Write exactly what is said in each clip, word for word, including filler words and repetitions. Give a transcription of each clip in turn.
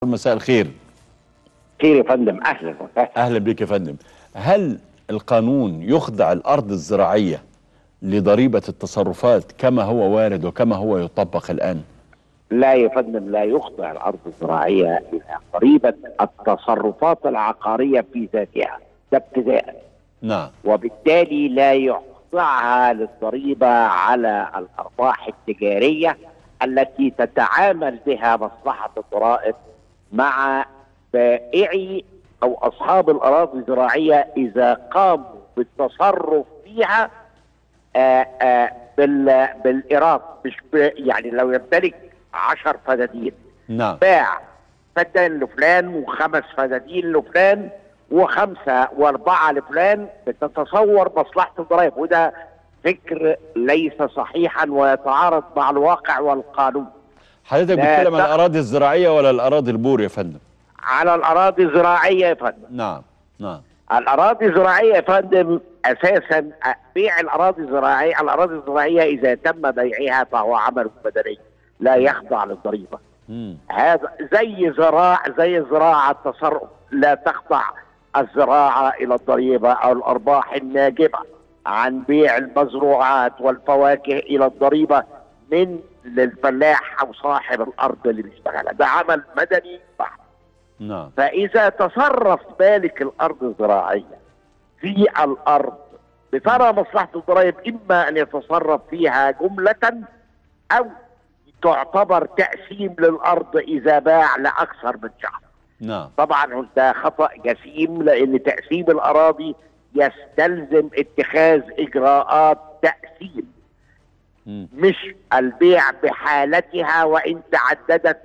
مساء الخير. خير يا فندم، اهلا وسهلا. اهلا بك يا فندم. هل القانون يخضع الارض الزراعيه لضريبه التصرفات كما هو وارد وكما هو يطبق الان؟ لا يا فندم، لا يخضع الارض الزراعيه الى ضريبه التصرفات العقاريه في ذاتها، ده ابتداء. نعم. وبالتالي لا يخضعها للضريبه على الارباح التجاريه التي تتعامل بها مصلحه الضرائب مع بائعي او اصحاب الاراضي الزراعيه اذا قاموا بالتصرف فيها آآ آآ بال بالايراد، مش يعني لو يمتلك عشر فدادين. نعم. باع فدان لفلان وخمس فدادين لفلان وخمسه واربعه لفلان، بتتصور مصلحه الضرائب، وده فكر ليس صحيحا ويتعارض مع الواقع والقانون. حضرتك بتتكلم عن الاراضي الزراعيه ولا الاراضي البور يا فندم؟ على الاراضي الزراعيه يا فندم. نعم نعم. الاراضي الزراعيه يا فندم، اساسا بيع الاراضي الزراعيه، الاراضي الزراعيه اذا تم بيعها فهو عمل بدني لا يخضع للضريبه. مم. هذا زي زراع زي الزراعه التصرف لا تخضع الزراعه الى الضريبه، او الارباح الناجمه عن بيع المزروعات والفواكه الى الضريبه من للفلاح او صاحب الارض اللي بيشتغلها، ده عمل مدني بحت. نعم. فإذا تصرف مالك الأرض الزراعية في الأرض بترى مصلحة الضرائب إما أن يتصرف فيها جملة أو تعتبر تقسيم للأرض إذا باع لأكثر من شخص. نعم. طبعا ده خطأ جسيم، لأن تقسيم الأراضي يستلزم اتخاذ إجراءات تقسيم، مم. مش البيع بحالتها وإن تعددت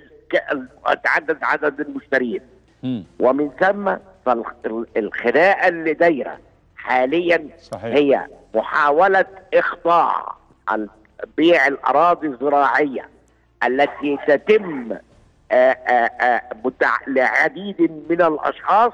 تعدد عدد المشترين. مم. ومن ثم فالخناقه اللي دايره حاليا صحيح. هي محاوله اخضاع بيع الاراضي الزراعيه التي تتم آآ آآ لعديد من الاشخاص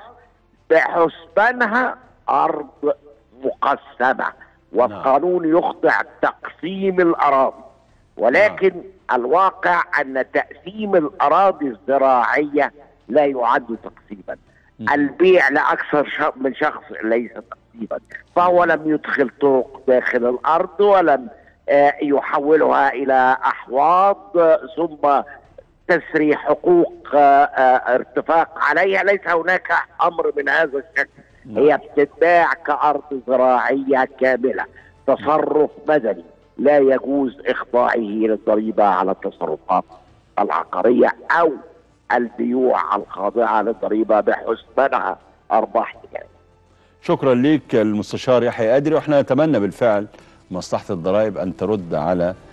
بحسبانها ارض مقسمه، والقانون يخضع تقسيم الاراضي، ولكن نعم. الواقع أن تقسيم الأراضي الزراعية لا يعد تقسيما. البيع لأكثر من شخص ليس تقسيما، فهو لم يدخل طرق داخل الأرض ولم يحولها إلى أحواض ثم تسري حقوق ارتفاق عليها. ليس هناك أمر من هذا الشكل. هي بتتباع كأرض زراعية كاملة، تصرف مدني لا يجوز إخضاعه للضريبة على التصرفات العقارية أو البيوع الخاضعة للضريبة بحسبانها أرباح تجارية. شكرا ليك المستشار يحيى قادري، واحنا نتمنى بالفعل مصلحة الضرائب أن ترد على